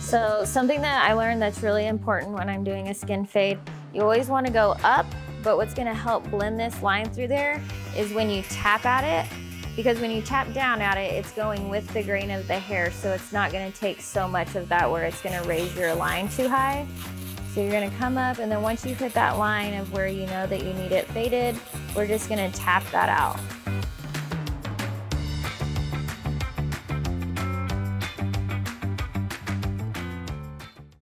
So something that I learned that's really important when I'm doing a skin fade, you always want to go up, but what's going to help blend this line through there is when you tap at it, because when you tap down at it, it's going with the grain of the hair, so it's not going to take so much of that where it's going to raise your line too high. So you're going to come up, and then once you hit that line of where you know that you need it faded, we're just going to tap that out.